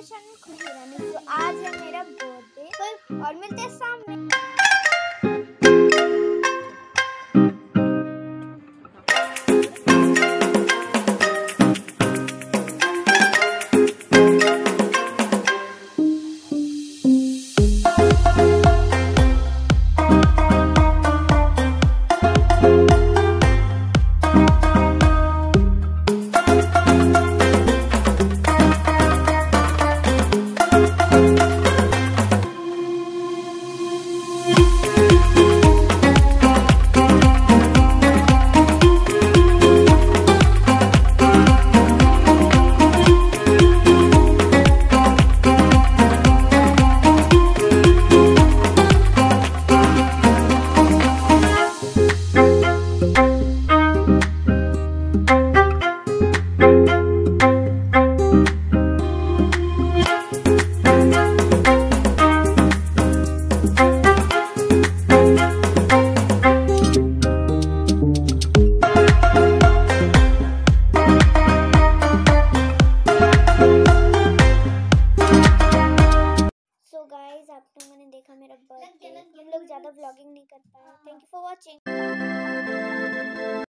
Celebration खुशी रानी। तो आज है मेरा बर्थडे और मिलते हैं सामने। आप लोगों ने देखा मेरा बर्थडे। हम लोग ज़्यादा व्लॉगिंग नहीं कर पाए। Thank you for watching.